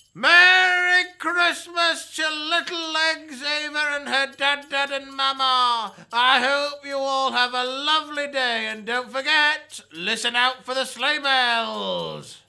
Merry Christmas to little legs Ava and her dad and mama. I hope you all have a lovely day, and don't forget, listen out for the sleigh bells.